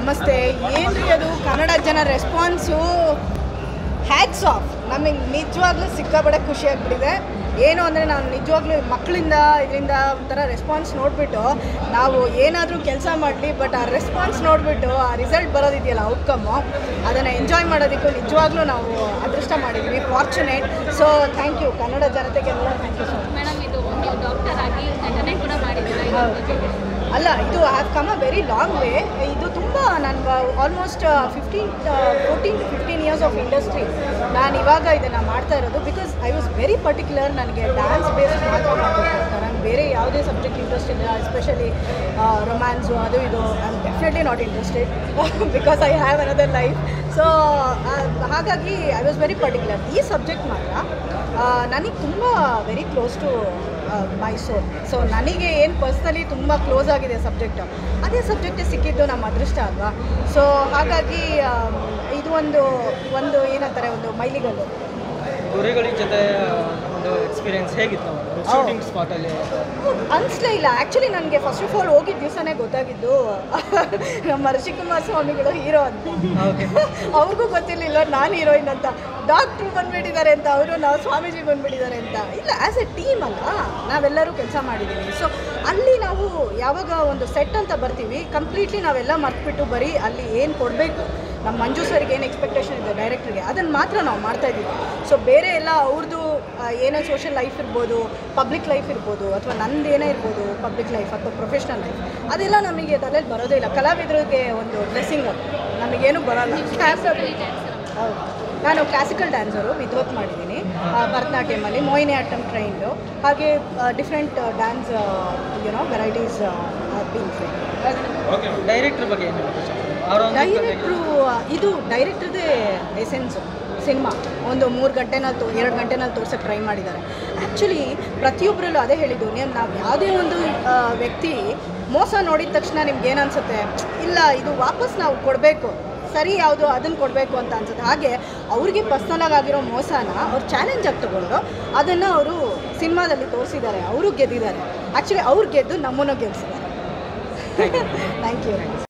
ನಮಸ್ತೆ. ಏನ್ರಿ ಅದು ಕನ್ನಡ ಜನ ರೆಸ್ಪಾನ್ಸು ಹ್ಯಾಟ್ಸ್ ಆಫ್. ನಮಗೆ ನಿಜವಾಗ್ಲೂ ಸಿಕ್ಕಾಪಟ್ಟೆ ಖುಷಿ ಆಗ್ಬಿಟ್ಟಿದೆ. ಏನು ಅಂದರೆ ನಾನು ನಿಜವಾಗ್ಲೂ ಮಕ್ಕಳಿಂದ ಇದರಿಂದ ಒಂಥರ ರೆಸ್ಪಾನ್ಸ್ ನೋಡಿಬಿಟ್ಟು ನಾವು ಏನಾದರೂ ಕೆಲಸ ಮಾಡಲಿ, ಬಟ್ ಆ ರೆಸ್ಪಾನ್ಸ್ ನೋಡಿಬಿಟ್ಟು ಆ ರಿಸಲ್ಟ್ ಬರೋದಿದೆಯಲ್ಲ, ಔಟ್ಕಮ್ಮು, ಅದನ್ನು ಎಂಜಾಯ್ ಮಾಡೋದಕ್ಕೂ ನಿಜವಾಗ್ಲೂ ನಾವು ಅದೃಷ್ಟ ಮಾಡಿದ್ವಿ, fortunate. So thank you Kannada ಜನತೆಗೆಲ್ಲ thank you so much. Madam, ಇದು ನೀವು ಡಾಕ್ಟರ್ ಆಗಿ ನಟನೆ ಕೂಡ ಮಾಡಿದ್ದೀರಾ. ಅಲ್ಲ, ಇದು have come a very long way. ಇದು ತುಂಬ ನಾನು almost 14 to 15 years of industry ನಾನು ಇವಾಗ ಇದನ್ನು ಮಾಡ್ತಾ ಇರೋದು. Because I was very particular. ನನಗೆ ಡ್ಯಾನ್ಸ್ ಬೇಸ್ಡ್ ಮಾತ್ರ ಮಾಡಬೇಕು ಅಂತ, ನನಗೆ ಬೇರೆ ಯಾವುದೇ ಸಬ್ಜೆಕ್ಟ್ ಇಂಟ್ರೆಸ್ಟ್ ಇಲ್ಲ. ಎಸ್ಪೆಷಲಿ ರೊಮ್ಯಾನ್ಸು ಅದು ಇದು I am definitely not interested because I have another life. So ಹಾಗಾಗಿ ಐ ವಾಸ್ ವೆರಿ ಪರ್ಟಿಕ್ಯುಲರ್. ಈ ಸಬ್ಜೆಕ್ಟ್ ಮಾತ್ರ ನನಗೆ ತುಂಬ very close to my soul. So ನನಗೆ ಏನು ಪರ್ಸ್ನಲಿ ತುಂಬ ಕ್ಲೋಸ್ ಆಗಿದೆ ಸಬ್ಜೆಕ್ಟು, ಅದೇ ಸಬ್ಜೆಕ್ಟೇ ಸಿಕ್ಕಿದ್ದು ನಮ್ಮ ಅದೃಷ್ಟ ಅಲ್ವಾ. ಸೊ ಹಾಗಾಗಿ ಇದು ಒಂದು ಏನಂತಾರೆ, ಒಂದು ಮೈಲಿಗಲ್ಲು. ಗುರುಗಳ ಜೊತೆ ಒಂದು ಎಕ್ಸ್ಪೀರಿಯನ್ಸ್ ಹೇಗಿತ್ತು ಶೂಟಿಂಗ್ ಸ್ಪಾಟಲ್ಲಿ? ಅನಿಸ್ಲೇ ಇಲ್ಲ. ಆ್ಯಕ್ಚುಲಿ ನನಗೆ ಫಸ್ಟ್ ಆಫ್ ಆಲ್ ಹೋಗಿದ್ದ ದಿವಸನೇ ಗೊತ್ತಾಗಿದ್ದು ನಮ್ಮ ಋಷಿಕುಮಾರ್ ಸ್ವಾಮಿಗಳು ಹೀರೋ ಅಂತ. ಅವ್ರಿಗೂ ಗೊತ್ತಿರಲಿಲ್ಲ ನಾನು ಹೀರೋಯಿನ್ ಅಂತ. ಡಾಕ್ಟ್ರು ಬಂದುಬಿಟ್ಟಿದ್ದಾರೆ ಅಂತ, ಅವರು ನಾವು ಸ್ವಾಮೀಜಿ ಬಂದುಬಿಟ್ಟಿದ್ದಾರೆ ಅಂತ. ಇಲ್ಲ, ಆ್ಯಸ್ ಎ ಟೀಮ್ ಅಲ್ಲ, ನಾವೆಲ್ಲರೂ ಕೆಲಸ ಮಾಡಿದ್ದೀವಿ. ಸೊ ಅಲ್ಲಿ ನಾವು ಯಾವಾಗ ಒಂದು ಸೆಟ್ ಅಂತ ಬರ್ತೀವಿ, ಕಂಪ್ಲೀಟ್ಲಿ ನಾವೆಲ್ಲ ಮರ್ತ್ಬಿಟ್ಟು ಬರೀ ಅಲ್ಲಿ ಏನು ಕೊಡಬೇಕು, ನಮ್ಮ ಮಂಜು ಸರ್ಗೆ ಏನು ಎಕ್ಸ್ಪೆಕ್ಟೇಷನ್ ಇದೆ ಡೈರೆಕ್ಟ್ರಿಗೆ, ಅದನ್ನು ಮಾತ್ರ ನಾವು ಮಾಡ್ತಾಯಿದ್ದೀವಿ. ಸೊ ಬೇರೆ ಎಲ್ಲ ಅವ್ರದ್ದು ಏನೇ ಸೋಷಿಯಲ್ ಲೈಫ್ ಇರ್ಬೋದು, ಪಬ್ಲಿಕ್ ಲೈಫ್ ಇರ್ಬೋದು, ಅಥವಾ ನಂದು ಏನೇ ಇರ್ಬೋದು, ಪಬ್ಲಿಕ್ ಲೈಫ್ ಅಥವಾ ಪ್ರೊಫೆಷ್ನಲ್ ಲೈಫ್, ಅದೆಲ್ಲ ನಮಗೆ ತಲೆಯಲ್ಲಿ ಬರೋದೇ ಇಲ್ಲ. ಕಲಾವಿದರಿಗೆ ಒಂದು ಡ್ರೆಸ್ಸಿಂಗ್ ನಮಗೇನು ಬರೋಲ್ಲ. ಹೌದು, ನಾನು ಕ್ಲಾಸಿಕಲ್ ಡ್ಯಾನ್ಸರು, ವಿದ್ವತ್ ಮಾಡಿದ್ದೀನಿ ಭರತನಾಟ್ಯಮಲ್ಲಿ, ಮೋಹಿನಿಯಾಟ್ಟಂ ಟ್ರೈನ್ಡು, ಹಾಗೆ different dance varieties been train. Director ಬಗ್ಗೆ ಏನು? ಡೈರೆಕ್ಟ್ರು ಇದು ಡೈರೆಕ್ಟ್ರದೇ ಎಸೆನ್ಸು. ಸಿನಿಮಾ ಒಂದು 3 ಗಂಟೆನಲ್ಲಿ 2 ಗಂಟೆನಲ್ಲಿ ತೋರ್ಸೋಕ್ಕೆ ಟ್ರೈ ಮಾಡಿದ್ದಾರೆ. ಆ್ಯಕ್ಚುಲಿ ಪ್ರತಿಯೊಬ್ಬರಲ್ಲೂ ಅದೇ ಹೇಳಿದ್ದು, ನಾವು ಯಾವುದೇ ಒಂದು ವ್ಯಕ್ತಿ ಮೋಸ ನೋಡಿದ ತಕ್ಷಣ ನಿಮ್ಗೆ ಏನು ಅನಿಸುತ್ತೆ, ಇಲ್ಲ ಇದು ವಾಪಸ್ ನಾವು ಕೊಡಬೇಕು, ಸರಿ ಯಾವುದು ಅದನ್ನು ಕೊಡಬೇಕು ಅಂತ ಅನ್ಸುತ್ತೆ. ಹಾಗೆ ಅವ್ರಿಗೆ ಪರ್ಸ್ನಲಾಗಿ ಆಗಿರೋ ಮೋಸನ ಅವ್ರು ಚಾಲೆಂಜ್ ಆಗಿ ತಗೊಂಡು ಅದನ್ನು ಅವರು ಸಿನಿಮಾದಲ್ಲಿ ತೋರಿಸಿದ್ದಾರೆ. ಅವರು ಗೆದ್ದಿದ್ದಾರೆ. ಆ್ಯಕ್ಚುಲಿ ಅವ್ರು ಗೆದ್ದು ನಮ್ಮನ್ನು ಗೆಲ್ಲಿಸಿದ್ದಾರೆ. Thank you.